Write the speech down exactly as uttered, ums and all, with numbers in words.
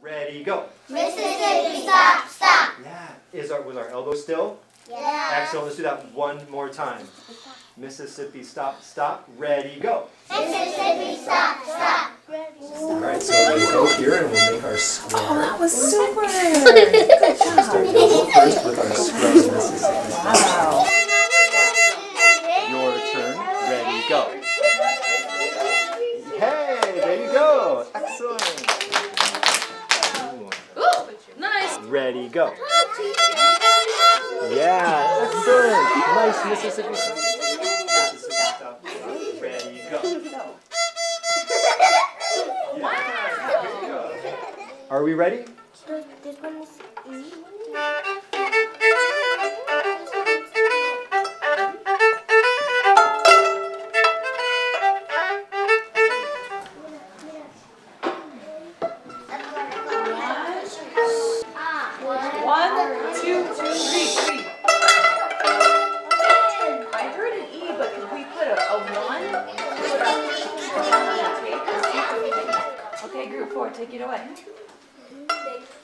Ready, go. Mississippi, stop, stop. Yeah. Is our, was our elbow still? Yeah. Excellent. Let's do that one more time. Mississippi, stop, stop. Ready, go. Mississippi, stop, stop. All right, so we're going to go here and we'll make our square. Oh, that was super. Good job. Start elbow first with our square Mississippi stop. Wow. Your turn. Ready, go. Hey, there you go. Excellent. Ooh, nice. Ready, go. Yeah, excellent. Nice Mississippi stop. Mississippi stop. Ready, go. Yeah, here we go. Are we ready? This one is easy. One, two, three, three. I heard an E, but could we put a, a one? Okay, group four, take it away.